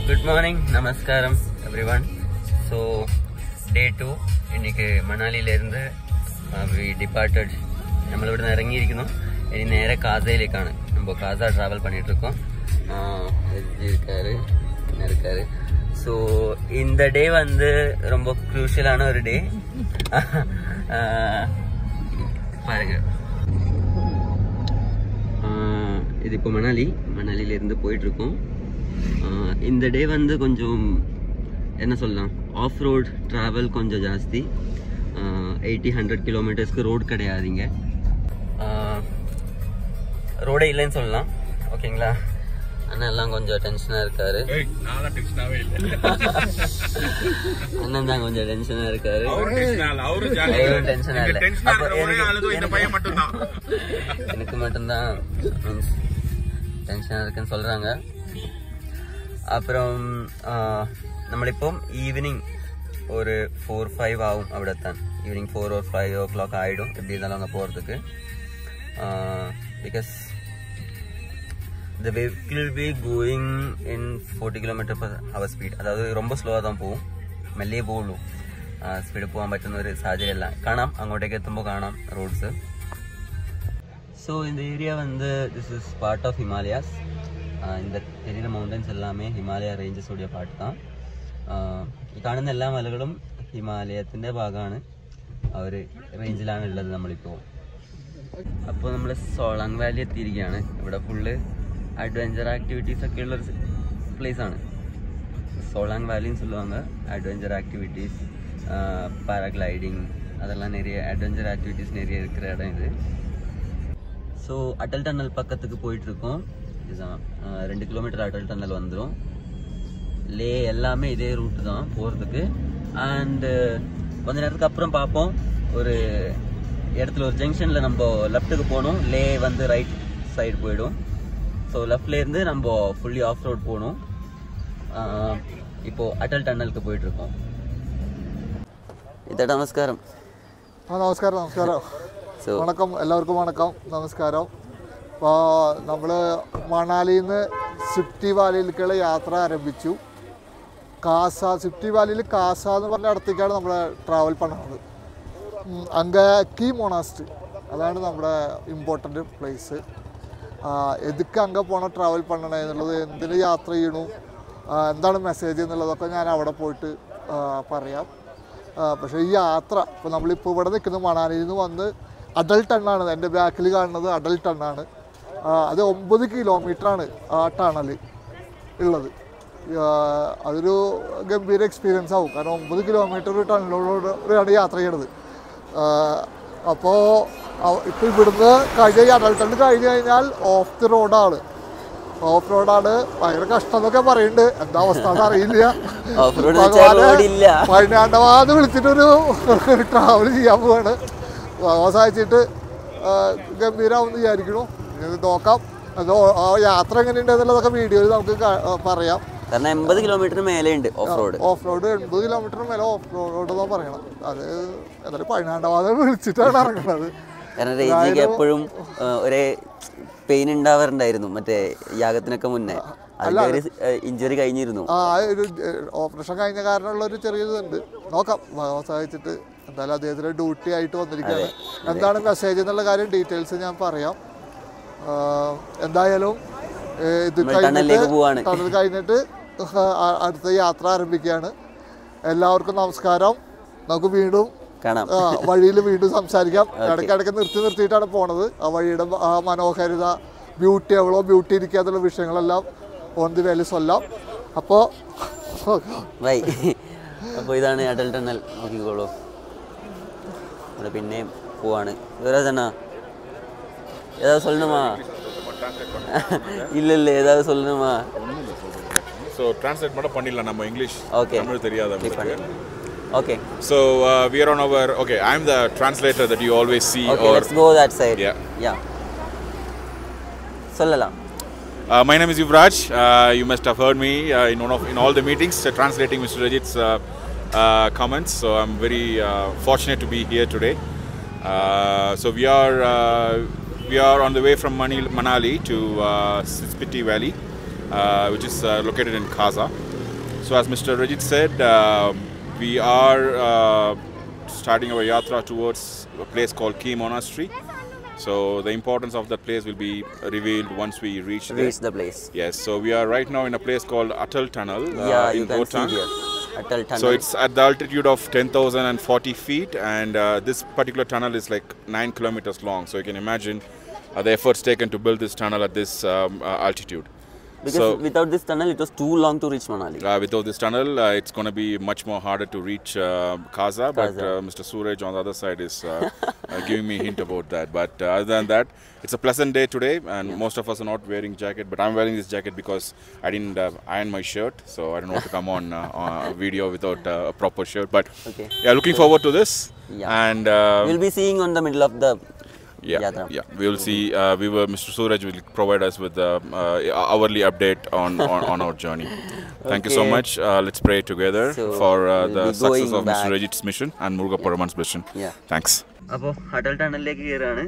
Good morning, Namaskaram everyone. So day 2 இன்னைக்கு മണാലിയിലിருந்து we departed. നമ്മൾ ഇവിടെ ഇറങ്ങിയിരിക്കുന്നു. ഇനി നേരെ കാസയിലേക്കാണ്. നമ്മൾ കാസ ട്രാവൽ பண்ணிட்டு இருக்கோம். இருக்காரு. So இந்த டே வந்து ரொம்ப crucial-ஆன ஒரு டே. பாருங்க. இது இப்போ மணாலியிலிருந்து போயிட்டு இருக்கோம். இந்த டே வந்து கொஞ்சம் என்ன சொல்லலாம், ஆஃப் ரோட் ட்ராவல் கொஞ்சம் ஜாஸ்தி. 80-100 கிலோமீட்டர்ஸ்க்கு ரோடு கிடையாதுங்க, ரோடே இல்லைன்னு சொல்லலாம். ஓகேங்களா, அண்ணன் எல்லாம் கொஞ்சம் டென்ஷனாக இருக்காரு. அண்ணன் தான் கொஞ்சம் டென்ஷனாக இருக்காரு. டென்ஷனாக இல்லை, எனக்கு மட்டும்தான் மீன்ஸ் டென்ஷனாக இருக்குன்னு சொல்கிறாங்க. அப்புறம் നമ്മളിപ്പം ഈവനിങ് ഒരു 4-5 ആവും അവിടെ എത്താൻ. ഈവനിങ് 4 or 5 o'clock ആയിടും எப்படி இருந்தாலும் அங்கே போகிறதுக்கு. Because the vehicle will be going in 40 km/h speed. அதாவது ரொம்ப ஸ்லோவாக தான் போகும், മെല്ലെ പോവുള്ളൂ. സ്പീഡ് പോകാൻ പറ്റുന്ന ഒരു സാഹചര്യമല്ല. കാണാം, അങ്ങോട്ടേക്ക് എത്തുമ്പോൾ കാണാം റോഡ്സ്. ஸோ இந்த ஏரியா வந்து this is part of Himalayas. இந்த தெரியுற மவுண்டன்ஸ் எல்லாமே ഹിമാലയ റേഞ്ചസോடைய പാർട്ട് தான். ഈ കാണുന്ന എല്ലാ മലകളും ഹിമാലയത്തിൻ്റെ ഭാഗമാണ്, ആ ഒരു റേഞ്ചിലാണ് ഉള്ളത് നമ്മളിപ്പോൾ. അപ്പോൾ നമ്മൾ സോളാങ് വാലി എത്തിയിരിക്കുകയാണ്. ഇവിടെ ഫുള്ള് അഡ്വഞ്ചർ ആക്ടിവിറ്റീസ് ഒക്കെ ഉള്ളൊരു പ്ലേസാണ്. സോളാങ് വാലിன்னு சொல்லுவாங்க. அட்வென்ச்சர் ஆக்டிவிட்டீஸ், பேராகிளைடிங், அதெல்லாம் நிறைய அட்வென்ச்சர் ஆக்டிவிட்டீஸ் நிறைய இருக்கிற இடம் இது. ஸோ அட்டல் டன்னல் பக்கத்துக்கு போயிட்டுருக்கோம். இதுதான் 2 கிலோமீட்டர் அட்டல் டன்னல் வந்துடும். லே எல்லாமே இதே ரூட்டு தான் போகிறதுக்கு. அண்டு கொஞ்ச நேரத்துக்கு அப்புறம் பார்ப்போம், ஒரு இடத்துல ஒரு ஜங்ஷனில் நம்ம லெஃப்ட்டுக்கு போகணும். லே வந்து ரைட் சைடு போயிடும். ஸோ லெஃப்ட்லேருந்து நம்ம ஃபுல்லி ஆஃப் ரோட் போகணும். இப்போது அட்டல் டன்னலுக்கு போயிட்டுருக்கோம். ഇതാ നമസ്കാരം. നമസ്കാരം. വണക്കം, എല്ലാവർക്കും വണക്കം, നമസ്കാരം. അപ്പോൾ നമ്മൾ മണാലിയിൽ നിന്ന് സ്വിഫ്റ്റി വാലിയിലേക്കുള്ള യാത്ര ആരംഭിച്ചു. സ്വിഫ്റ്റി വാലിയിൽ കാസ എന്ന് പറഞ്ഞ ഇടത്തേക്കാണ് നമ്മൾ ട്രാവൽ പണത്. അങ്കി മൊണാസ്റ്റ്, അതാണ് നമ്മുടെ ഇമ്പോർട്ടൻ്റ് പ്ലേസ്. എതുക്ക് അங்கே പോകണം ട്രാവൽ പണണേ എന്നുള്ളത്, എന്തിന് യാത്ര ചെയ്യണു, എന്താണ് മെസ്സേജ് എന്നുള്ളതൊക്കെ ഞാൻ അവിടെ പോയിട്ട് പറയാം. പക്ഷേ ഈ യാത്ര ഇപ്പോൾ നമ്മളിപ്പോൾ ഇവിടെ നിൽക്കുന്നത് മണാലിയിൽ നിന്ന് വന്ന് അഡൽ ടണ്ണാണ്. എൻ്റെ ബാക്കിൽ കാണുന്നത് അഡൽ ടണ്ണാണ്. അത് 9 കിലോമീറ്ററാണ് ആ ടണൽ ഉള്ളത്. അതൊരു ഗംഭീര എക്സ്പീരിയൻസ് ആവും, കാരണം 9 കിലോമീറ്റർ ടണലിലൂടെയാണ് യാത്ര ചെയ്യണത്. അപ്പോൾ ഇപ്പോൾ ഇവിടുന്ന് കഴിഞ്ഞ അഡൽ ടണ്ണ് കഴിഞ്ഞ് കഴിഞ്ഞാൽ ഓഫ് റോഡാണ്. ഭയങ്കര കഷ്ടം എന്നൊക്കെ പറയുന്നുണ്ട്, എന്താ അവസ്ഥ എന്ന് അറിയില്ല. 12 വിളിച്ചിട്ടൊരു ട്രാവൽ ചെയ്യാൻ പോവാണ്. സഹായിച്ചിട്ട് ഗംഭീരമാവും എന്ന് വിചാരിക്കണു. നോക്കാം, ആ യാത്ര എങ്ങനെയുണ്ട് എന്നുള്ളതൊക്കെ വീഡിയോയിൽ നമുക്ക് പറയാം. കാരണം 80 കിലോമീറ്ററിന് മേലെ ഉണ്ട് ഓഫ് റോഡ്. 80 കിലോമീറ്ററിന് മേലെ ഓഫ് റോഡ് എന്ന് പറയണം. അത് എന്തായാലും 12 വിളിച്ചിട്ടാണ് ഇറങ്ങുന്നത്. കാരണം റേഞ്ചിക്ക് എപ്പോഴും ഒരേ പെയിൻ ഉണ്ടാവാറുണ്ടായിരുന്നു മറ്റേ യാഗത്തിനൊക്കെ മുന്നേ. ഇഞ്ചുറി കഴിഞ്ഞിരുന്നു. ഒരു ഓപ്പറേഷൻ കഴിഞ്ഞ കാരണമുള്ള ഒരു ചെറിയതുണ്ട്. നോക്കാം, സഹായിച്ചിട്ട്. എന്തായാലും അദ്ദേഹത്തിന് ഡ്യൂട്ടി ആയിട്ട് വന്നിരിക്കുകയാണ്. എന്താണ് മെസ്സേജ് എന്നുള്ള കാര്യം ഡീറ്റെയിൽസ് ഞാൻ പറയാം. എന്തായാലും ഇത് ടണൽ കഴിഞ്ഞിട്ട് അടുത്ത യാത്ര ആരംഭിക്കുകയാണ്. എല്ലാവർക്കും നമസ്കാരം. നമുക്ക് വീണ്ടും വഴിയിൽ വീണ്ടും സംസാരിക്കാം. ഇടയ്ക്കിടയ്ക്ക് നിർത്തിയിട്ടാണ് പോണത്. ആ വഴിയുടെ ആ മനോഹാരിത, ബ്യൂട്ടി, എവളോ ബ്യൂട്ടി ഇരിക്കുക എന്നുള്ള വിഷയങ്ങളെല്ലാം ഓൺ ദി വേയിൽ സൊല്ലാം. അപ്പോൾ ഇതാണ് അഡൽ ടണൽ, നോക്കിക്കോളൂ. ഇവിടെ പിന്നെയും പോവാണ്. யுவராஜண்ணா ஏதாவது சொல்லணுமா? இல்லை ஏதாவது சொல்லணுமா? ஸோ ட்ரான்ஸ்லேட் மட்டும் பண்ணிடலாம் நம்ம இங்கிலீஷ். ஓகே, தமிழ் தெரியாத. Okay. So we are on our. Okay, I am the translator that you always see. Okay, let's go that side. Yeah. Sollalam. My name is Yuvraj. You must have heard me in all the meetings translating Mr. Rajit's comments. So I'm very fortunate to be here today. So we are on the way from Manali to Spiti Valley, which is located in Kasa. So as Mr. Rajit said, we are starting our yatra towards a place called Key Monastery. So the importance of that place will be revealed once we reach there. Reach the place. Yes, so we are right now in a place called Atal Tunnel You in can Bhutan. see here. Atal Tunnel. So it's at the altitude of 10,040 feet, and this particular tunnel is like 9 kilometers long. So you can imagine the efforts taken to build this tunnel at this altitude. Because without this tunnel, it was too long to reach Manali. Without this tunnel, it's going to be much more harder to reach Kaza, but Mr. Suraj on the other side is giving me a hint about that. But other than that, it's a pleasant day today, and most of us are not wearing jacket, but I'm wearing this jacket because I didn't iron my shirt, so I don't want to come on a video without a proper shirt. But yeah, looking forward to this. Yeah. And we'll be seeing on the middle of the yeah, we will see. Mr. Suraj will provide us with the hourly update on our journey. Thank you so much. Let's pray together for the success of Mr. Rajit's mission and Muruga Paraman's mission. Yeah. Thanks. അപ്പോൾ അടൽ ടണലിലേക്ക് കയറാണ്.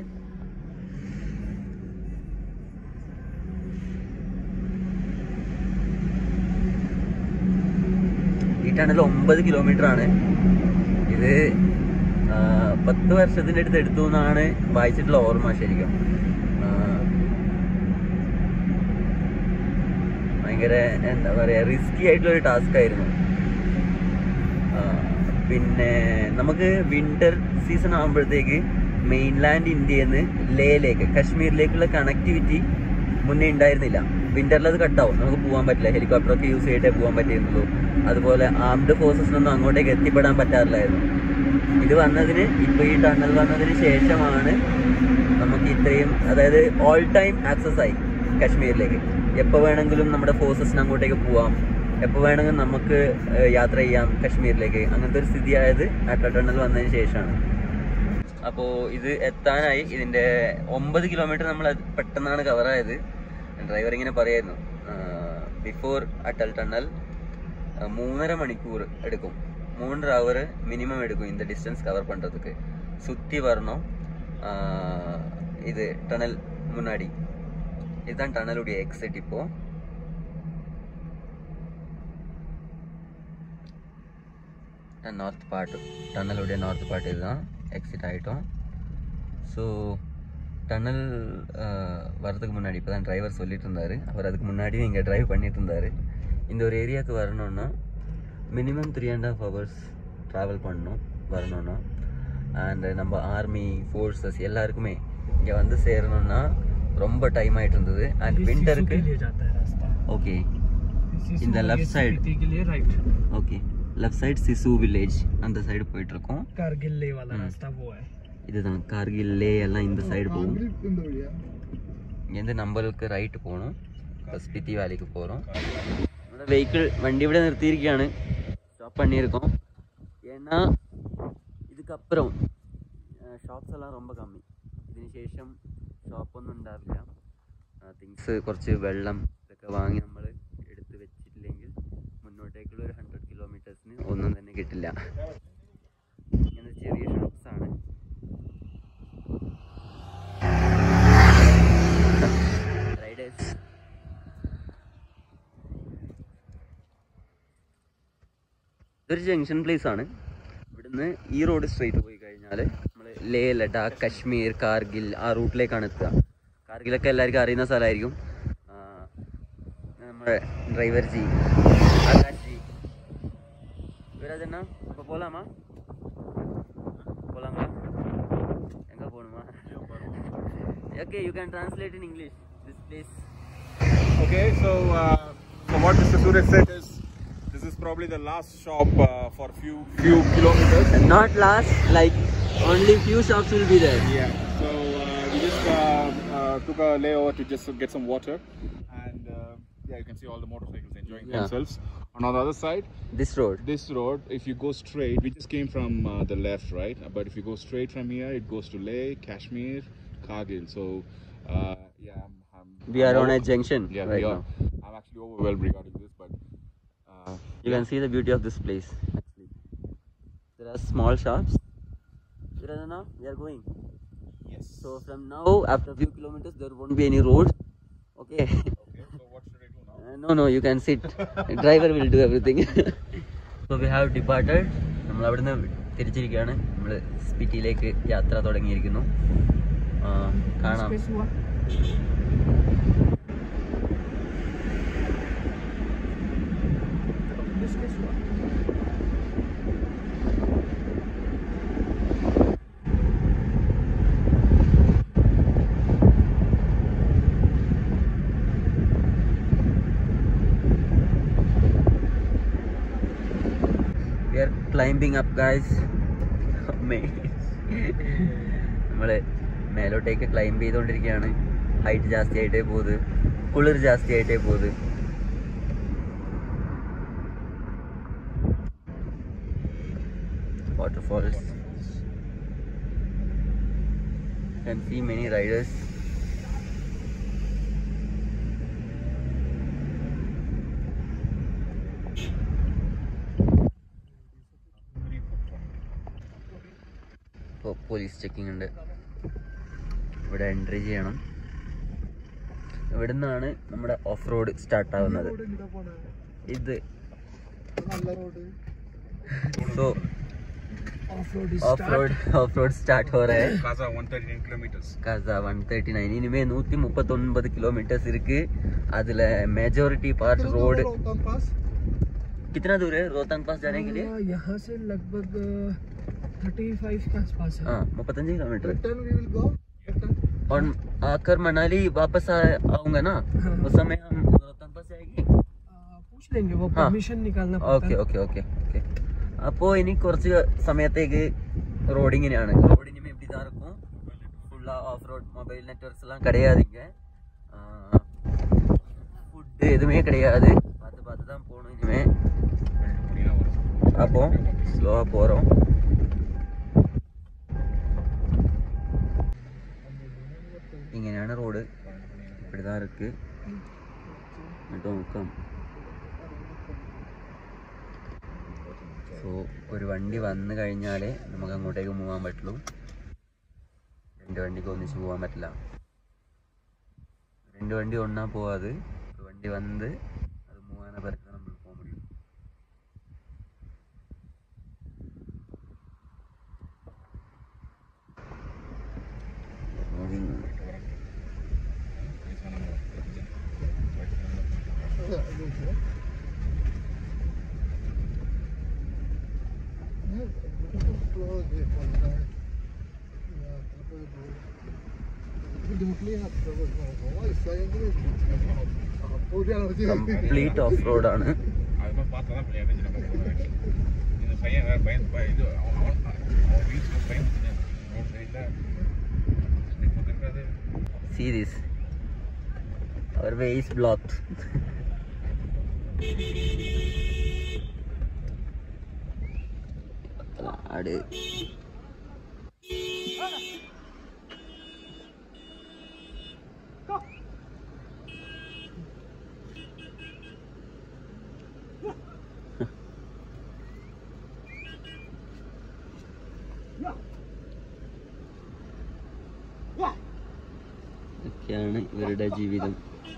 ഈ tunnel 9 kilometre ആണ്. ഇത് 10 വർഷത്തിൻ്റെ അടുത്ത് എടുത്തു എന്നാണ് വായിച്ചിട്ടുള്ള ഓർമ്മ. ശരിക്കും ഭയങ്കര എന്താ പറയുക, റിസ്കി ആയിട്ടുള്ളൊരു ടാസ്ക് ആയിരുന്നു. പിന്നെ നമുക്ക് വിൻ്റർ സീസൺ ആകുമ്പോഴത്തേക്ക് മെയിൻലാൻഡ് ഇന്ത്യയിൽ നിന്ന് ലേയിലേക്ക് കശ്മീരിലേക്കുള്ള കണക്ടിവിറ്റി മുന്നേ ഉണ്ടായിരുന്നില്ല. വിൻ്ററിൽ അത് കട്ടാവും, നമുക്ക് പോകാൻ പറ്റില്ല. ഹെലികോപ്റ്ററൊക്കെ യൂസ് ചെയ്തിട്ടേ പോകാൻ പറ്റിയിരുന്നുള്ളൂ. അതുപോലെ ആംഡ് ഫോഴ്സസിനൊന്നും അങ്ങോട്ടേക്ക് എത്തിപ്പെടാൻ പറ്റാറില്ലായിരുന്നു. ഇത് വന്നതിന് ഇപ്പോൾ ഈ ടണൽ വന്നതിന് ശേഷമാണ് നമുക്ക് ഇത്രയും, അതായത് ഓൾ ടൈം ആക്സസ് ആയി കശ്മീരിലേക്ക്. എപ്പോൾ വേണമെങ്കിലും നമ്മുടെ ഫോഴ്സസിന് അങ്ങോട്ടേക്ക് പോവാം, എപ്പോൾ വേണമെങ്കിലും നമുക്ക് യാത്ര ചെയ്യാം കശ്മീരിലേക്ക്. അങ്ങനത്തെ ഒരു സ്ഥിതിയായത് അടൽ ടണൽ വന്നതിന് ശേഷമാണ്. അപ്പോൾ ഇത് എത്താനായി. ഇതിൻ്റെ 9 കിലോമീറ്റർ നമ്മൾ പെട്ടെന്നാണ് കവറായത്. ഡ്രൈവർ ഇങ്ങനെ പറയായിരുന്നു, ബിഫോർ അടൽ ടണൽ 3.5 മണിക്കൂർ എടുക്കും, 3 hour மினிமம் எடுக்கும் இந்த டிஸ்டன்ஸ் கவர் பண்ணுறதுக்கு. சுற்றி வரணும். இது டனல் முன்னாடி, இதுதான் டனலுடைய எக்ஸிட். இப்போ நார்த் பார்ட், டனலுடைய நார்த் பார்ட் இதுதான். எக்ஸிட் ஆகிட்டோம். ஸோ டனல் வரதுக்கு முன்னாடி இப்போ தான் டிரைவர் சொல்லிட்டு இருந்தார். அவர் அதுக்கு முன்னாடியும் இங்கே ட்ரைவ் பண்ணிட்டு இருந்தார். இந்த ஒரு ஏரியாவுக்கு வரணுன்னா மினிமம் 3.5 hours ட்ராவல் பண்ணணும் வரணும்னா. அண்ட் நம்ம ஆர்மி ஃபோர்ஸஸ் எல்லாருக்குமே இங்கே வந்து சேரணும்னா ரொம்ப டைம் ஆகிட்டு இருந்தது. அண்ட் விண்டருக்கு ஓகே இந்த left side, okay left side Sissu village அந்த சைடு போயிட்டுருக்கோம். இதுதான் கார்கில் லே எல்லாம் இந்த சைடு போகும். இங்கேருந்து நம்மளுக்கு ரைட்டு போகணும். இப்போ ஸ்பித்தி வேலிக்கு போகிறோம். നമ്മുടെ വെഹിക്കിൾ വണ്ടി ഇവിടെ നിർത്തിയിരിക്കുകയാണ്, സ്റ്റോപ്പ് பண்ணியிருக்கோம். ஏன்னா இதுக்கப்புறம் ഷോപ്സ് എല്ലാം ரொம்ப കമ്മി. ഇതിന് ശേഷം ഷോപ്പൊന്നും ഉണ്ടാവില്ല. തിങ്സ് കുറച്ച് വെള്ളം ഇതൊക്കെ വാങ്ങി നമ്മൾ എടുത്ത് വെച്ചിട്ടില്ലെങ്കിൽ മുന്നോട്ടേക്കുള്ള ഒരു 100 കിലോമീറ്റേഴ്സിന് ഒന്നും തന്നെ കിട്ടില്ല. ഇങ്ങനെ ചെറിയ ഷോപ്സാണ്. റൈഡേഴ്സ് ഇതൊരു ജംഗ്ഷൻ പ്ലേസ് ആണ്. ഇവിടുന്ന് ഈ റോഡ് സ്ട്രെയിറ്റ് പോയി കഴിഞ്ഞാൽ നമ്മൾ ലേ, ലഡാക്ക്, കശ്മീർ, കാർഗിൽ ആ റൂട്ടിലേക്കാണ് എത്തുക. കാർഗിലൊക്കെ എല്ലാവർക്കും അറിയുന്ന സ്ഥലമായിരിക്കും. നമ്മുടെ ഡ്രൈവർ ജി, ആകാശ് ജി, ഇവരതെന്നാ இப்போ போகலாமா? போகலாங்களா? எங்கே போகணுமா? Okay, you can translate in English this place. Okay, so what Mr. Suraj said is this is probably the last shop for few kilometers. Not last, like only few shops will be there. Yeah. So we just took a layover to just get some water, and yeah, you can see all the motorcycles enjoying themselves. And on the other side, this road, if you go straight, we just came from the left, right? But if you go straight from here, it goes to Leh, Kashmir, Kargil. So yeah, we are on a junction right now. I'm actually overwhelmed regarding this, but you can see the beauty of this place. Actually, there are small shops. Now we are going. Yes. So from now, after a few kilometers, there won't be any road. Okay. Okay. So what should I do now? No, you can sit. Driver will do everything. So we have departed. നമ്മൾ അവിടുന്ന് തിരിച്ചിരിക്കുകയാണ്. നമ്മൾ സ്പിറ്റിയിലേക്ക് യാത്ര തുടങ്ങിയിരിക്കുന്നു. കാണാം. We are climbing up, guys. നമ്മള് മേലോട്ടേക്ക് climb ചെയ്തുകൊണ്ടിരിക്കുകയാണ്. Height ജാസ്തി ആയിട്ടേ പോകുന്നത്, കുളിർ ജാസ്തി ആയിട്ടേ പോകുന്നത്. Waterfalls. You can see many riders. Police checking ഉണ്ട്. ഇവിടെ എൻട്രി ചെയ്യണം. ഇവിടെ നിന്നാണ് നമ്മുടെ ഓഫ് റോഡ് സ്റ്റാർട്ട് ആവുന്നത്. ഇത് സോ ऑफ रोड स्टार्ट हो रहा है. Kaza 139 kilometers. Kaza 139. इनमें 139 किलोमीटर இருக்கு. அதுல मेजॉरिटी पार्ट रोड. कितना दूर है रोहतांग पास जाने के लिए? यहाँ से लगभग 35 के आसपास है. हाँ, 35 kilometre. Return we will go. और आकर मनाली वापस आऊंगा ना, उस समय हम रोहतांग पास जाएगी. पूछ लेंगे, वो परमिशन निकालना पड़ता है. ഓക്കെ. അപ്പോൾ ഇനി കുറച്ച് സമയത്തേക്ക് റോഡിങ്ങിനാണ്. റോഡിന് में இப்படி தான் இருக்கும். ஃபுல்லா ஆஃப் ரோட். மொபைல் நெட்வொர்க்ஸ் எல்லாம் கிடையாதுங்க. ஃபுட் எதுவுமே கிடையாது. பார்த்து தான் போகணும் இனிமே. அப்போ ஸ்லோவாக போகிறோம். ഇങ്ങനെയാണ് റോഡ്. இப்படி தான் இருக்கு. നോക്കാം. സോ ഒരു വണ്ടി വന്നു കഴിഞ്ഞാൽ നമുക്ക് അങ്ങോട്ടേക്ക് പോകാൻ പറ്റുള്ളൂ. രണ്ട് വണ്ടിക്ക് ഒന്നിച്ച് പോകാൻ പറ്റില്ല. രണ്ട് വണ്ടി ഒന്നാ പോവാത്. ഒരു വണ്ടി വന്ന് അത് മൂവാനെ പിറക്കെ നമ്മൾ പോകാൻ പറ്റും. കംപ്ലീറ്റ് ഓഫ് റോഡാണ്. See this. Our way is blocked. അട് ഇതൊക്കെയാണ് ഇവരുടെ ജീവിതം.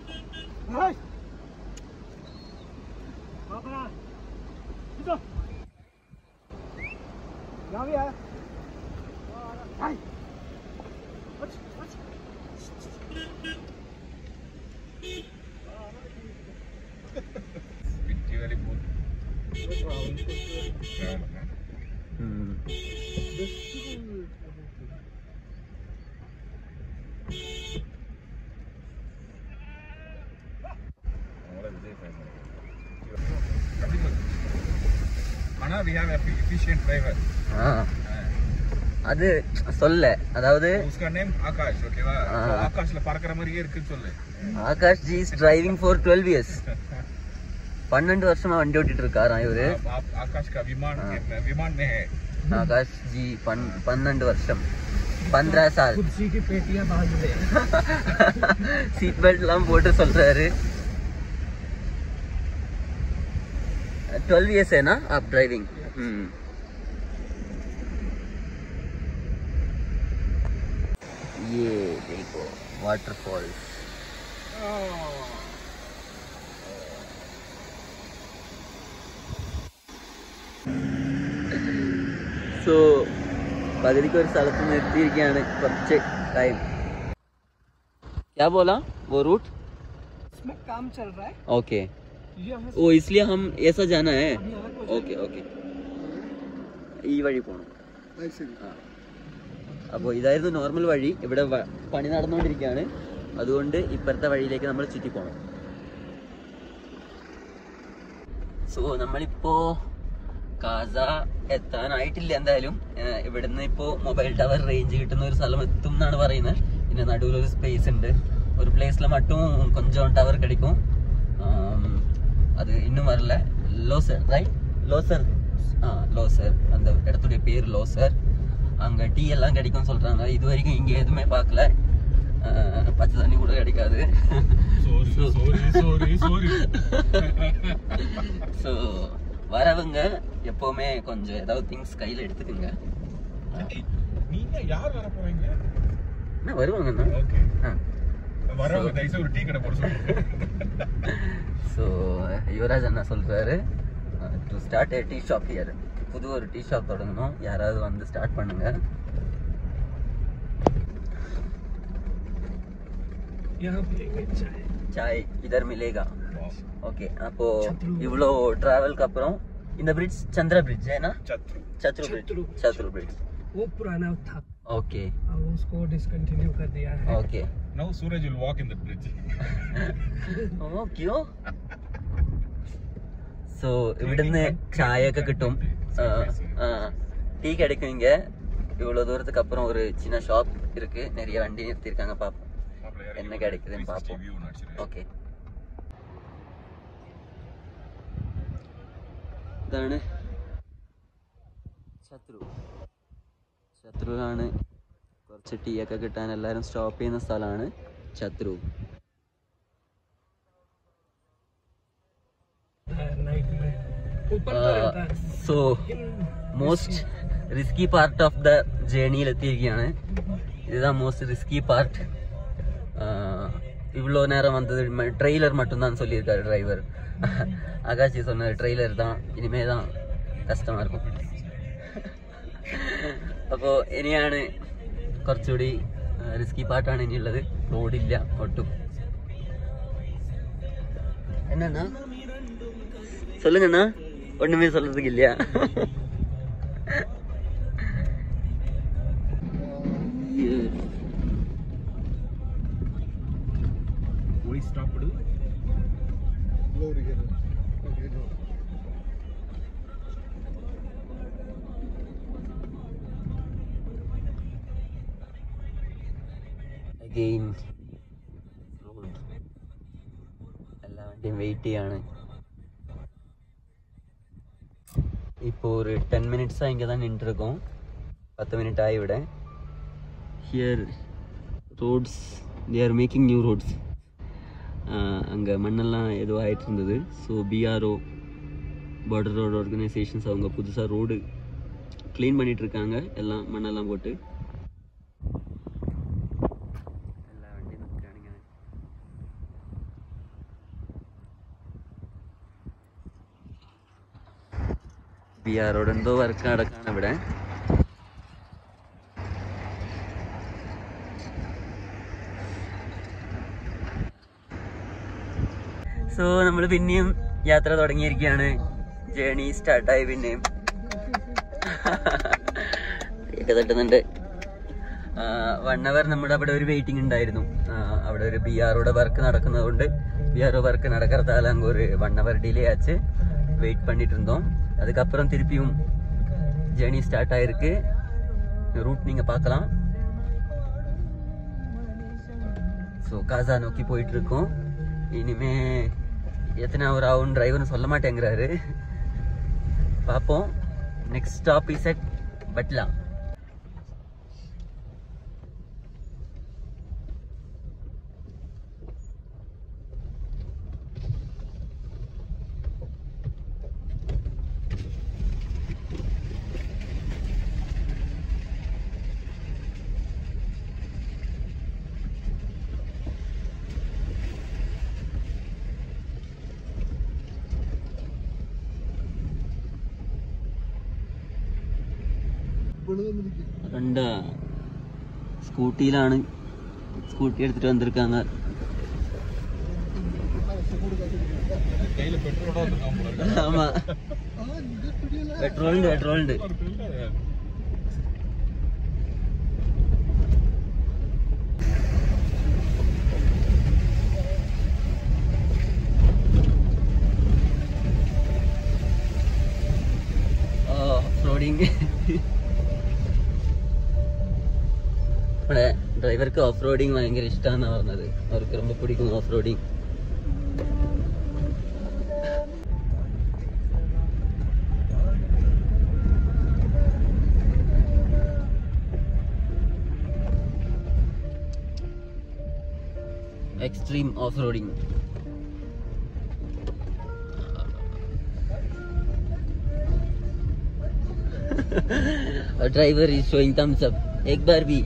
We have an efficient driver. அது சொல்ல, அதாவது उसका नेम आकाश. ओकेवा, तो आकाशல பறக்கற மாதிரியே இருக்குன்னு சொல்லு. Akash ji is driving for 12 years. 12 வருஷமா வண்டி ஓட்டிட்டு இருக்காராம் இவரு. आकाश का विमान में है. आकाश जी 12 வருஷம், 15 साल. कुर्सी की पेटियां बांध दे. सीट बेल्ट எல்லாம் போட்டு சொல்றாரு. 12 इयर्स है ना आप ड्राइविंग? ये देखो वाटरफॉल. സോ പകുതിക്ക് ഒരു സ്ഥലത്ത് നിർത്തിയിരിക്കുകയാണ് കുറച്ച് ടൈം. क्या बोला वो रूट? इसमें काम चल रहा है. ओके, यहाँ ओ इसलिए हम ऐसा जाना है. ഓക്കെ ഓക്കെ, ഈ വഴി പോകണം. അപ്പോൾ ഇതായിരുന്നു നോർമൽ വഴി. ഇവിടെ പണി നടന്നുകൊണ്ടിരിക്കുകയാണ്, അതുകൊണ്ട് ഇപ്പുറത്തെ വഴിയിലേക്ക് നമ്മൾ ചുറ്റി പോകണം. സോ നമ്മളിപ്പോ കാസ എത്താനായിട്ടില്ല. എന്തായാലും ഇവിടുന്ന് ഇപ്പോൾ മൊബൈൽ ടവർ റേഞ്ച് കിട്ടുന്ന ഒരു സ്ഥലം എത്തും എന്നാണ് പറയുന്നത്. പിന്നെ നടുവിലൊരു സ്പേസ് ഉണ്ട്, ஒரு பிளேஸ்ல மட்டும் கொஞ்சம் டவர் கிடைக்கும். அது இன்னும் வரல. Loser right? லோசர், லோசர், அந்த இடத்துடைய பேர் லோசர். அங்கே டீ எல்லாம் கிடைக்கும்னு சொல்கிறாங்க. இது வரைக்கும் இங்கே எதுவுமே பார்க்கல. பச்சை தண்ணி கூட கிடைக்காது. ஸோ வரவங்க எப்போவுமே கொஞ்சம் ஏதாவது திங்ஸ் கையில் எடுத்துக்கோங்க. என்ன வருவாங்கண்ணா? ஸோ யுவராஜ் அண்ணா சொல்கிறாரு to start a tea shop here. புது ஒரு டீ ஷாப் தொடங்கணும், யாராவது வந்து ஸ்டார்ட் பண்ணுங்க. चाय इधर मिलेगा. ओके, அப்போ இவ்வளோ டிராவலுக்கு அப்புறம் இந்த ब्रिज चंद्र ब्रिज है ना? छत्रु ब्रिज वो पुराना था. ओके, अब उसको डिसकंटिन्यू कर दिया है. Okay. Now Suraj will walk in the bridge. ഓ ക്യോ? ஸோ இവിടുന്ന് ചായയൊക്കെ കിട്ടും, டீ கிடைக்கும் இங்கே. இவ்வளோ தூரத்துக்கு அப்புறம் ஒரு சின்ன ஷாப் இருக்கு, நிறைய வண்டி நிறுத்திருக்காங்க. பார்ப்போம் என்ன கிடைக்குதுன்னு பார்ப்போம். ஓகே, ഇതാണ് ശത്രുവാണ്. കുറച്ച് ടീ ഒക്കെ കിട്ടാൻ എല്ലാവരും സ്റ്റോപ്പ് ചെയ്യുന്ന സ്ഥലമാണ് ശത്രു. So most risky part of the ജേണിയിൽ എത്തിയിരിക്കുകയാണ്. இதுதான் மோஸ்ட் ரிஸ்கி பார்ட். இவ்வளோ நேரம் வந்தது ட்ரெய்லர் மட்டும்தான் சொல்லியிருக்காரு டிரைவர். ஆகாஷ் சொன்னது ட்ரெய்லர் தான், இனிமே தான் കഷ്ടமாக இருக்கும். അപ്പോൾ ഇനിയാണ് കുറച്ചുകൂടി റിസ്കി പാർട്ടാണ് ഇനിയുള്ളത്. റോഡില്ല ഒട്ടും. என்னண்ணா சொல்லுங்கண்ணா? ஒண்ணுமே சொல்றதுக்கு இல்லையா? Again road. എല്ലാ വണ്ടിയും വെയിറ്റ് ചെയ്യാണ്. இப்போ ஒரு 10 மினிட்ஸாக இங்கே தான் நின்றுருக்கோம். 10 மினிட் ஆகி விட. Here roads, they are making new roads. அங்கே மண்ணெல்லாம் ஏதோ ஆகிட்டு இருந்தது. So BRO, border road organisations, அவங்க புதுசாக ரோடு க்ளீன் பண்ணிகிட்ருக்காங்க, எல்லாம் மண்ணெல்லாம் போட்டு. எல்லா வண்டியும் நிற்கிறானுங்க. ബിആറോട് എന്തോ വർക്ക് നടക്കാണ് ഇവിടെ. സോ നമ്മൾ പിന്നെയും യാത്ര തുടങ്ങിയിരിക്കുകയാണ്. ജേണി സ്റ്റാർട്ടായി പിന്നെയും. ഒക്കെ തട്ടുന്നുണ്ട്. 1 അവർ നമ്മുടെ അവിടെ ഒരു വെയിറ്റിംഗ് ഉണ്ടായിരുന്നു. അവിടെ ഒരു ബിആറോടെ വർക്ക് നടക്കുന്നതുകൊണ്ട് ബിആർஓ വർക്ക് നടக்கிறதால அங்கே ஒரு 1 அவர் டிலே ஆச்சு. வெயிட் பண்ணிட்டு இருந்தோம். அதுக்கப்புறம் திருப்பியும் ஜேர்னி ஸ்டார்ட் ஆயிருக்கு. ரூட் நீங்கள் பார்க்கலாம். ஸோ காசா நோக்கி போயிட்டு இருக்கோம். இனிமே எத்தனை அவர் ஆகும் டிரைவர்னு சொல்ல மாட்டேங்கிறாரு. பார்ப்போம். Next stop is at Batal. കണ്ട സ്കൂട്ടിയിലാണ്, സ്കൂട്ടി എടുത്തിട്ട് വന്നിരിക്കാങ്ങ. ആമാ പെട്രോളുണ്ട്, പെട്രോളുണ്ട്. ഓഫ്-റോഡിങ്. ഇവിടെ ഡ്രൈവർക്ക് ഓഫ് റോഡിങ് ഭയങ്കര ഇഷ്ടമാണെന്നാ പറഞ്ഞത്. അവർക്ക് ரொம்ப പിടിക്കും off roading. Extreme off roading. Driver is showing thumbs up. एक बार भी.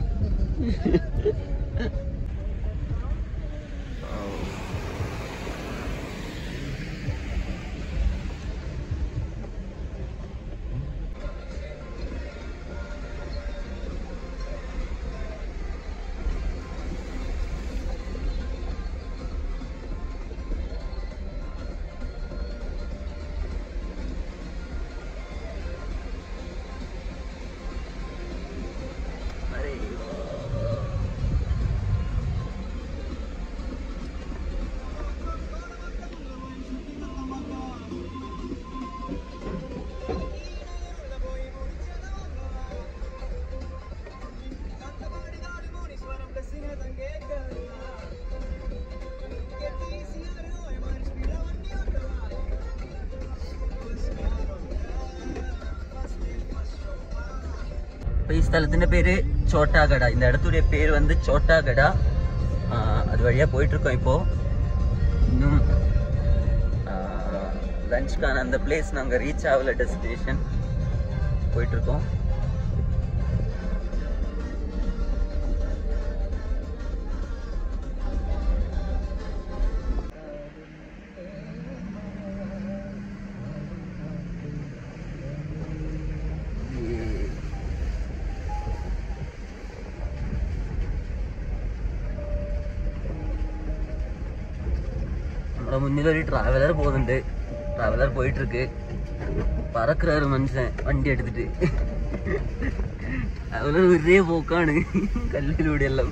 ഈ സ്ഥലത്തിന്റെ പേര് ചോട്ടാഗഡ. இந்த இடத்துடைய பேர் வந்து ചോട്ടാഗഡ. அது வழியா போயிட்டு இருக்கோம். இப்போ இன்னும் லஞ்சுக்கான அந்த பிளேஸ் நாங்கள் ரீச் ஆகல. டெஸ்டினேஷன் போயிட்டு இருக்கோம். നമ്മുടെ മുന്നിലൊരു ട്രാവലർ പോകുന്നുണ്ട്. ട്രാവലർ പോയിട്ടിருக்கு. പറക്കുறாரு മനുഷ്യൻ വണ്ടി എടുത്തിട്ട്. അതുപോലെ ഒരേ പോക്കാണ് കല്ലിലൂടെ എല്ലാം.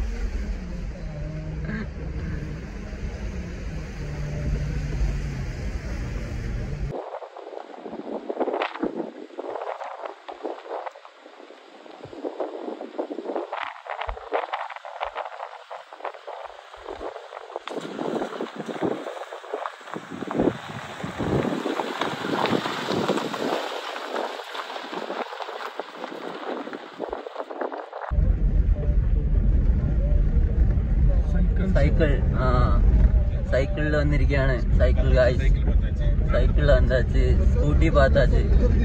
സൈക്കിൾ സൈക്കിളിൽ വന്നിരിക്കുകയാണ്. സൈക്കിൾ ഗായ്സ്, സൈക്കിളിൽ വന്നാച്ച്, സ്കൂട്ടി പാത്താച്ച്.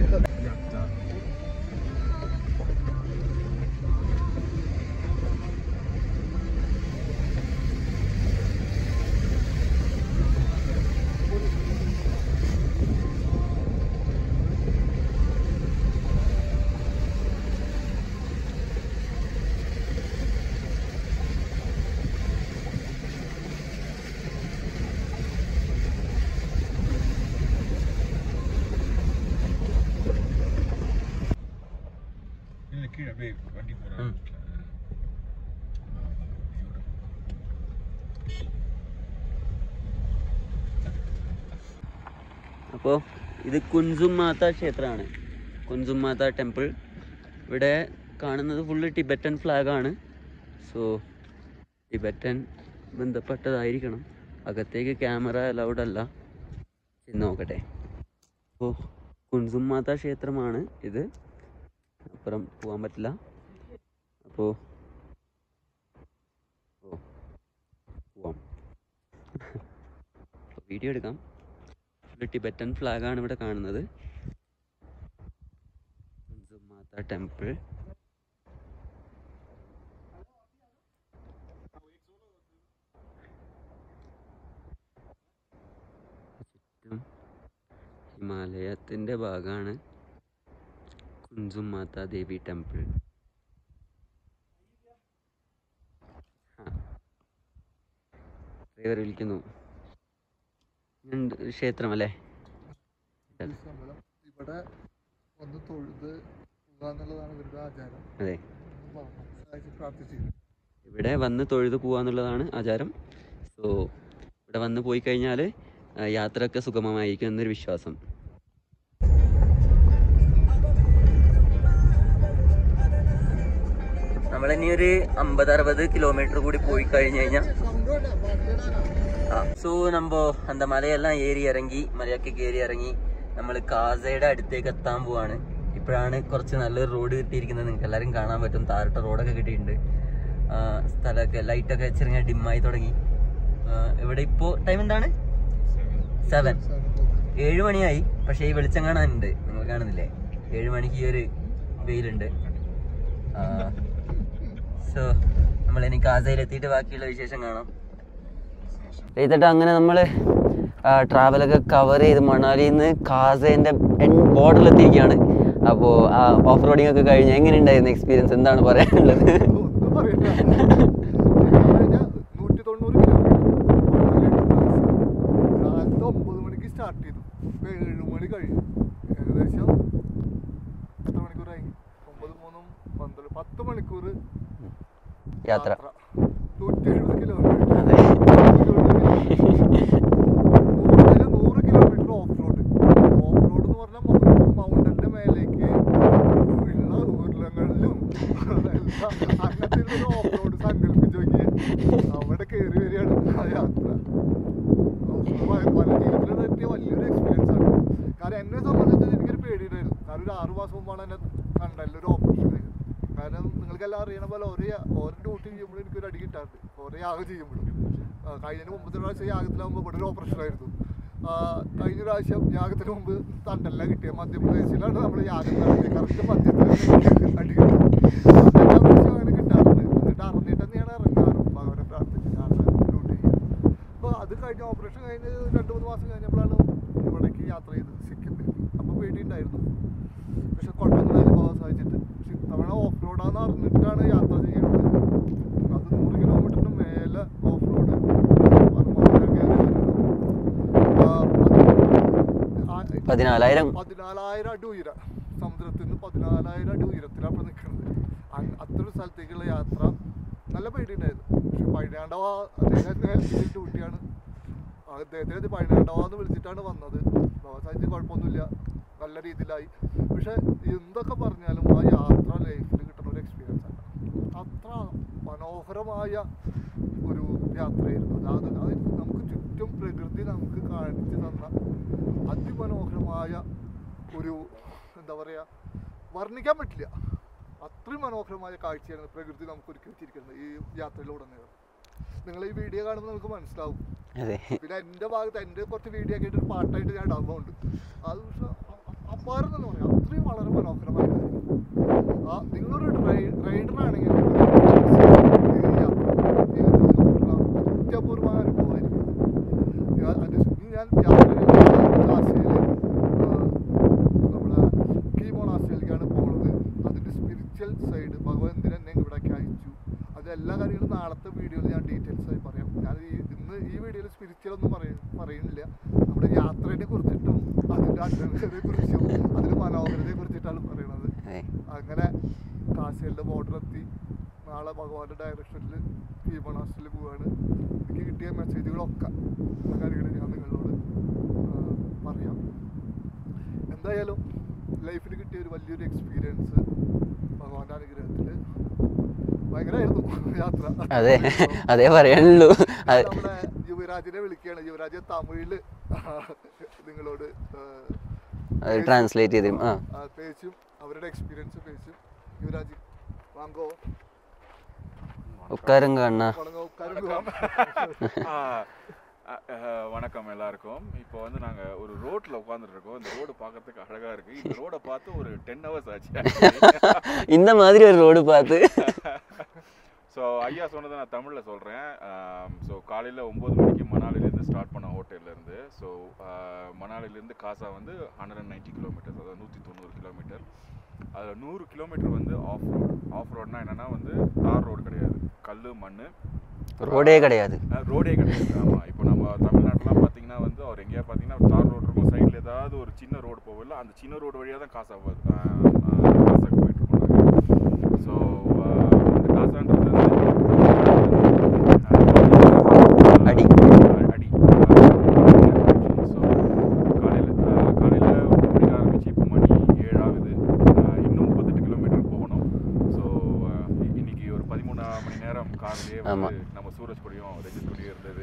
അപ്പോൾ ഇത് കുൻസും മാത ക്ഷേത്രമാണ്. കുൻസും മാത ടെമ്പിൾ. ഇവിടെ കാണുന്നത് ഫുള്ള് ടിബറ്റൻ ഫ്ലാഗാണ്. സോ ടിബറ്റൻ ബന്ധപ്പെട്ടതായിരിക്കണം. അകത്തേക്ക് ക്യാമറ അലൗഡ് അല്ല. ചെന്ന് നോക്കട്ടെ. അപ്പോൾ കുൻസും മാത ക്ഷേത്രമാണ് ഇത്. അപ്പുറം പോകാൻ പറ്റില്ല. അപ്പോൾ പോവാം. വീഡിയോ എടുക്കാം. ടിബറ്റൻ ഫ്ലാഗാണ് ഇവിടെ കാണുന്നത്. കുൻസും മാത ടെമ്പിൾ. ചുറ്റും ഹിമാലയത്തിൻ്റെ ഭാഗമാണ് കുഞ്ചും മാതാ ദേവി ടെമ്പിൾ. ഡ്രൈവർ വിളിക്കുന്നു. ക്ഷേത്രം അല്ലേ? ഇവിടെ ഒന്ന് തൊഴുത് പോകാന്നുള്ളതാണ് ഇവരുടെ ആചാരം. അതെ, പ്രാർത്ഥിച്ചിരുന്നു. ഇവിടെ വന്ന് തൊഴുത് പോകാന്നുള്ളതാണ് ആചാരം. സോ ഇവിടെ വന്ന് പോയി കഴിഞ്ഞാൽ യാത്രയൊക്കെ സുഗമമായിരിക്കും എന്നൊരു വിശ്വാസം. നമ്മളിനി ഒരു 50-60 കിലോമീറ്റർ കൂടി പോയി കഴിഞ്ഞ് കഴിഞ്ഞാൽ സോ നമ്മ அந்த മലയെല്ലാം ഏറി ഇറങ്ങി, മലയൊക്കെ കയറി ഇറങ്ങി നമ്മൾ കാസയുടെ അടുത്തേക്ക് എത്താൻ പോവാണ്. ഇപ്പോഴാണ് കുറച്ച് നല്ലൊരു റോഡ് കിട്ടിയിരിക്കുന്നത്. നിങ്ങൾക്ക് എല്ലാവരും കാണാൻ പറ്റും, താരട്ട റോഡൊക്കെ കിട്ടിയിട്ടുണ്ട്. സ്ഥലമൊക്കെ ലൈറ്റൊക്കെ ചെറിയ ഡിമ്മായി തുടങ്ങി. ഇവിടെ ഇപ്പോൾ ടൈം എന്താണ്? 7 മണിയായി. പക്ഷേ ഈ വെളിച്ചം കാണാനുണ്ട്, നിങ്ങൾ കാണുന്നില്ലേ? 7 മണിക്ക് ഈ ഒരു വെയിലുണ്ട്. സോ നമ്മളിനി കാസയിലെത്തിയിട്ട് ബാക്കിയുള്ള വിശേഷം കാണാം. എഴുതിട്ട് അങ്ങനെ നമ്മൾ ട്രാവലൊക്കെ കവർ ചെയ്ത് മണാലിയിൽ നിന്ന് കാസേൻ്റെ ബോർഡറിലെത്തിയിരിക്കുകയാണ്. അപ്പോൾ ആ ഓഫ് റോഡിങ് ഒക്കെ കഴിഞ്ഞ് എങ്ങനെയുണ്ടായിരുന്നു എക്സ്പീരിയൻസ്? എന്താണ് പറയാനുള്ളത്? 9 മണിക്ക് സ്റ്റാർട്ട് ചെയ്തു, 7 മണി കഴിഞ്ഞു. ഏകദേശം എത്ര മണിക്കൂറായി? 10 മണിക്കൂർ യാത്ര. 170 kilometre. 100 kilometre off road. Off road എന്ന് പറഞ്ഞാൽ മൗണ്ടന്റെ മേലേക്ക് ഉള്ള ഉരുളങ്ങളിലും അങ്ങനത്തെ ഓഫ് റോഡ് സങ്കല്പിച്ച് നോക്കിയ അവിടെ കയറി വരികയാണ് ആ യാത്ര. പല ജീവിതത്തിൽ പറ്റിയ വലിയൊരു എക്സ്പീരിയൻസ് ആണ്. കാരണം എന്നെ സംബന്ധിച്ച് എനിക്കൊരു പേടിയുണ്ടായിരുന്നു. കാരണം ഒരു 6 മാസം മുമ്പാണ് എന്നെ കണ്ടല്ലോ ഒരു ഓപ്പറേഷൻ കഴിഞ്ഞത്. കാരണം നിങ്ങൾക്കെല്ലാം അറിയണ പോലെ ഓരോ ഡ്യൂട്ടി ചെയ്യുമ്പോഴും എനിക്കൊരു അടി കിട്ടാറുണ്ട്. ഓരോ യാഗം ചെയ്യുമ്പോഴും. കഴിഞ്ഞതിന് മുമ്പത്തെ പ്രാവശ്യം യാഗത്തിലാകുമ്പോൾ ഇവിടെ ഒരു ഓപ്പറേഷൻ ആയിരുന്നു. കഴിഞ്ഞ പ്രാവശ്യം യാഗത്തിന് മുമ്പ് തണ്ടല്ല കിട്ടിയ മധ്യപ്രദേശിലാണ് നമ്മൾ യാഗം നടത്തിയത്. കറക്റ്റ് മധ്യത്തിൽ അടി കിട്ടും. എല്ലാ പ്രാവശ്യം അങ്ങനെ കിട്ടാറുണ്ട്. എന്നിട്ട് അറിഞ്ഞിട്ട് തന്നെയാണ് ഇറങ്ങാറും ഭഗവാനെ പ്രാർത്ഥിച്ച് ഡ്യൂട്ടി ചെയ്യുക. അപ്പോൾ അത് കഴിഞ്ഞ ഓപ്പറേഷൻ കഴിഞ്ഞ് 2-3 മാസം കഴിഞ്ഞപ്പോഴാണ് ഇവിടേക്ക് യാത്ര ചെയ്തത്, സിക്കിമിൽ. അപ്പോൾ പേടിയുണ്ടായിരുന്നു. പക്ഷെ കുഴപ്പമൊന്നും പോകാൻ സാധിച്ചിട്ട്. പക്ഷെ തവണ ഓഫ് റോഡാന്ന് അറിഞ്ഞിട്ടാണ് യാത്ര ചെയ്യുന്നത്. അത് 100 കിലോമീറ്ററിന് മേലെ ഓഫ് റോഡ്. 14,000 അടി ഉയരം. സമുദ്രത്തിൽ നിന്ന് 14,000 അടി ഉയരത്തിലാണ് ഇപ്പോൾ നിൽക്കുന്നത്. അത്രയൊരു സ്ഥലത്തേക്കുള്ള യാത്ര നല്ല പേടിയുണ്ടായിരുന്നു. പക്ഷെ പഴയാണ്ടവ അദ്ദേഹത്തിന് ഡ്യൂട്ടിയാണ്. അദ്ദേഹത്തിന് പഴയാണ്ടവാന്ന് വിളിച്ചിട്ടാണ് വന്നത്. സാധിച്ച് കുഴപ്പമൊന്നുമില്ല, നല്ല രീതിയിലായി. പക്ഷെ എന്തൊക്കെ പറഞ്ഞാലും ആ യാത്ര ലൈഫിൽ കിട്ടുന്ന ഒരു എക്സ്പീരിയൻസ് ആണ്. അത്ര മനോഹരമായ ഒരു യാത്രയായിരുന്നു. അത് നമുക്ക് ചുറ്റും പ്രകൃതി നമുക്ക് കാണിച്ചു തന്ന അതിമനോഹരമായ ഒരു, എന്താ പറയുക, വർണ്ണിക്കാൻ പറ്റില്ല, അത്രയും മനോഹരമായ കാഴ്ചയാണ് പ്രകൃതി നമുക്ക് ഒരുക്കി വെച്ചിരിക്കുന്നത് ഈ യാത്രയിലുടനീളം. നിങ്ങൾ ഈ വീഡിയോ കാണുമ്പോൾ നമുക്ക് മനസ്സിലാവും. പിന്നെ എൻ്റെ ഭാഗത്ത് എൻ്റെ കുറച്ച് വീഡിയോ ഒക്കെ ആയിട്ട് ഒരു പാട്ടായിട്ട് ഞാൻ ഇടാറുണ്ട്. അത് പക്ഷെ അപ്പാരം എന്ന് പറയാം, അത്രയും വളരെ മനോഹരമായ കാര്യം. നിങ്ങളൊരു റൈഡറാണെങ്കിൽ അത്യപൂർവമായ അനുഭവമായിരിക്കും. ഞാൻ യാത്രയിൽ കാശിയിൽ നമ്മുടെ കീമോണാസിലേക്കാണ് പോകുന്നത്. അതിൻ്റെ സ്പിരിച്വൽ സൈഡ് ഭഗവന്തിനെ എന്നെ ഇവിടേക്ക് അയച്ചു. അത് എല്ലാ കാര്യങ്ങളും നാളത്തെ വീഡിയോയിൽ ഞാൻ ഡീറ്റെയിൽസ് ആയി പറയാം. ഞാൻ ഇന്ന് ഈ വീഡിയോയിൽ സ്പിരിച്വൽ ഒന്നും പറയുന്നില്ല. നമ്മുടെ യാത്രയെ കുറിച്ചിട്ടും അതിൻ്റെ അഡ്വഞ്ചറിനെ കുറിച്ചും അതിൻ്റെ മനോഹരതയെ കുറിച്ചിട്ടാണ് പറയുന്നത്. അങ്ങനെ കാശിയുടെ ബോർഡറെത്തി നാളെ ഭഗവാന്റെ ഡയറക്ഷനിൽ കീമോണാസിൽ പോവുകയാണ്. എനിക്ക് കിട്ടിയ മെസ്സേജുകളൊക്കെ ആ കാര്യങ്ങൾ ഞാൻ നിങ്ങളോട് പറയാം. എന്തായാലും ലൈഫിൽ കിട്ടിയ ഒരു വലിയൊരു എക്സ്പീരിയൻസ് ഭഗവാന്റെ അനുഗ്രഹത്തിൽ ഭയങ്കരമായിരുന്നു യാത്ര. അതേ പറയാനുള്ളൂ. നമ്മുടെ യുവരാജിനെ വിളിക്കുകയാണ്. യുവരാജ് തമിഴില് നിങ്ങളോട് ട്രാൻസ്ലേറ്റ് ചെയ്തും പേച്ചും അവരുടെ എക്സ്പീരിയൻസ് പേച്ചും. യുവരാജ് വാങ്ങോ உட்காருங்க அண்ணா. வணக்கம் எல்லாருக்கும். இப்போ வந்து நாங்கள் ஒரு ரோட்டில் உட்காந்துருக்கோம். இந்த ரோடு பார்க்கறதுக்கு அழகாக இருக்குது. இந்த ரோடை பார்த்து ஒரு 10 hours ஆச்சு. இந்த மாதிரி ஒரு ரோடு பார்த்து ஸோ ஐயா சொன்னதை நான் தமிழில் சொல்கிறேன். ஸோ காலையில் 9 மணிக்கு மணாலிலேருந்து ஸ்டார்ட் பண்ண ஹோட்டல்லேருந்து. ஸோ மணாலிலேருந்து காசா வந்து 190 கிலோமீட்டர்ஸ், அதாவது 190 கிலோமீட்டர். அதில் 100 கிலோமீட்டர் வந்து ஆஃப் ரோட்னா என்னென்னா வந்து தார் ரோடு கிடையாது, கல் மண் ரோடே கிடையாது. ஆமாம். இப்போ நம்ம தமிழ்நாட்டிலாம் பார்த்தீங்கன்னா வந்து அவர் எங்கேயா பார்த்தீங்கன்னா தார் ரோடு இருக்கும், சைடில் ஏதாவது ஒரு சின்ன ரோடு போகல, அந்த சின்ன ரோடு வழியாக தான் காசாக்கு போயிட்டுருக்கோம் நாங்கள். ஸோ அந்த காசான்றது அடி. ஸோ காலையில் 9 மணிக்கு ஆரம்பிச்சு இப்போ மணி 7 ஆகுது. இன்னும் 38 கிலோமீட்டர் போகணும். ஸோ இன்னைக்கு ஒரு 13 மணி நேரம் கார்லேயே வந்து நம்ம சூரஜ் கூடயும் ரஜித் கூடயும் இருந்தது.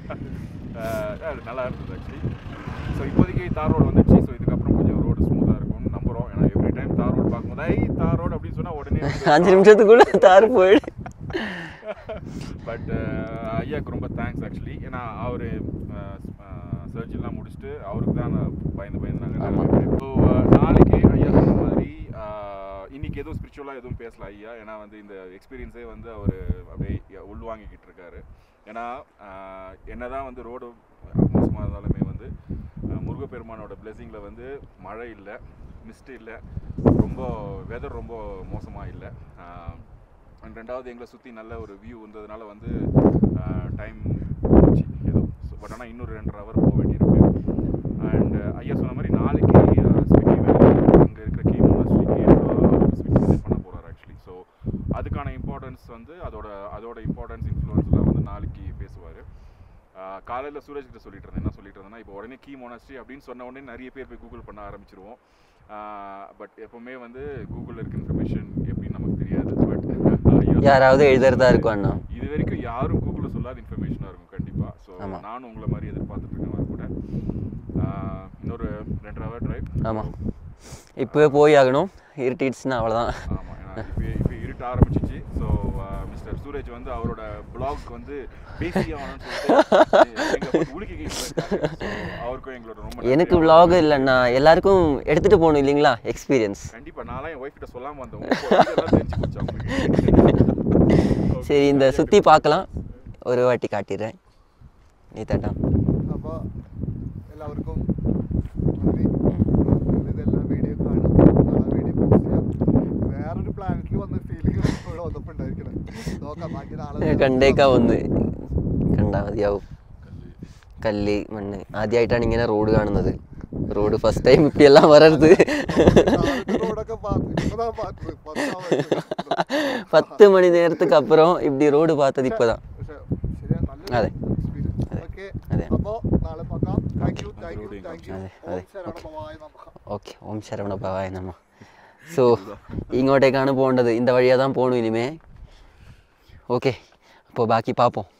நல்லா இருந்தது ஆக்சுவலி. ஸோ இப்போதைக்கு தார் ரோடு வந்துடுச்சு. ஸோ இதுக்கப்புறம் கொஞ்சம் ரோடு ஸ்மூத்தாக இருக்கும்னு நம்புகிறோம். ஏன்னா எவ்ரி டைம் தார் ரோடு பார்க்கும்போது தார் ரோடு அப்படின்னு சொன்னால் உடனே 5 நிமிஷத்துக்குள்ள தார் போயிடு. பட் ஐயாவுக்கு ரொம்ப தேங்க்ஸ் ஆக்சுவலி. ஏன்னா அவர் சர்ஜரிலாம் முடிச்சுட்டு அவருக்கு தான் பயந்து நாங்கள். ஸோ நாளைக்கு ஐயா சொன்ன மாதிரி இன்னைக்கு எதுவும் ஸ்பிரிச்சுவலாக எதுவும் பேசல ஐயா. ஏன்னா வந்து இந்த எக்ஸ்பீரியன்ஸே வந்து அவர் அப்படியே உள்வாங்கிக்கிட்டு இருக்காரு. ஏன்னா என்னதான் வந்து ரோடு மோசமாக இருந்தாலுமே வந்து முருகப்பெருமானோட பிளெஸிங்கில் வந்து மழை இல்லை, மிஸ்ட் இல்லை, ரொம்ப வெதர் ரொம்ப மோசமாக இல்லை. அண்ட் ரெண்டாவது எங்களை சுற்றி நல்ல ஒரு வியூ இருந்ததுனால வந்து டைம் போச்சு ஏதோ. பட் ஆனால் இன்னொரு 2.5 ஹவர் போக வேண்டியிருக்கு. அண்ட் ஐயா சொன்ன மாதிரி நாளைக்கு ஸ்பிட்டி வேலி அங்கே இருக்கிற கீ மோனாஸ்ட்ரிக்கு ஸ்பிட்டி விசிட் பண்ண போகிறார் ஆக்சுவலி. ஸோ அதுக்கான இம்பார்ட்டன்ஸ் வந்து அதோட இம்பார்ட்டன்ஸ் இன்ஃப்ளூயன்ஸ்லாம் வந்து நாளைக்கு பேசுவார். காலையில் சூரஜ் கிட்ட சொல்லிட்டு இருந்தேன்னா இப்போ உடனே கீ மோனாஸ்ட்ரி அப்படின்னு சொன்ன உடனே நிறைய பேர் போய் கூகுள் பண்ண ஆரம்பிச்சிருவோம். பட் எப்பவுமே வந்து கூகுளில் இருக்க இன்ஃபர்மேஷன் எப்படின்னு நமக்கு தெரியாது. பட் யாராவது எழுதுறதா இருக்கும் அண்ணா. இது வரைக்கும் யாரும் கூகுளில் சொல்லாத இன்ஃபர்மேஷனாக இருக்கும் கண்டிப்பாக. ஸோ நானும் உங்களை மாதிரி எதிர்பார்த்துட்டு இருக்கேன் கூட. இன்னொரு 2.5 ஹவர் டிரைவ். ஆமாம், இப்போவே போய் ஆகணும். இருட்டிடுச்சுன்னா அவ்வளோதான். ஆமாம், ஏன்னா இப்போ இருட்ட ஆரம்பிச்சிச்சு. ஸோ மிஸ்டர் சூரஜ் வந்து அவரோட பிளாக் வந்து பேசி ஆகணும்னு சொல்லிட்டு அவருக்கும் எங்களோட ரொம்ப எனக்கு vlog இல்லைண்ணா, எல்லாருக்கும் எடுத்துகிட்டு போகணும் இல்லைங்களா எக்ஸ்பீரியன்ஸ். கண்டிப்பாக நான்லாம் என் ஒய்ஃப் கிட்ட சொல்லாமல் வந்தேன். சரி, இந்த சுற்றி பார்க்கலாம், ஒரு வாட்டி காட்டிடுறேன். நீ தட்டா. അപ്പോൾ എല്ലാവർക്കും ഇതെല്ലാം വീഡിയോ കാണും, വീഡിയോ പോസ്റ്റ് ചെയ്യാം. വേറൊരു പ്ലാനറ്റിൽ വന്ന ഫീലിംഗ് ഇവിടെ വന്നപ്പോൾ ഉണ്ടായിരിക്കണം. നോക്കാം, ബാക്കി നാളെ കണ്ടേക്കാ വന്ന് കണ്ടാൽ മതിയാവും. കല്ല് മണ്ണ് ആദ്യമായിട്ടാണ് ഇങ്ങനെ റോഡ് കാണുന്നത്. റോഡ് ഫസ്റ്റ് ടൈം ഇപ്പിയെല്ലാം വരരുത്. 10 மணி நேரத்துக்கு அப்புறம் இப்படி ரோடு பார்த்தது இப்போதான். അതെ ഓക്കെ, ഓം ശരവണ ഭവായ നമഃ. സോ ഇങ്ങോട്ടേക്കാണ് പോകേണ്ടത്, இந்த வழியாக தான் போகணும் இனிமே. ஓகே, அப்போ பாக்கி பார்ப்போம்.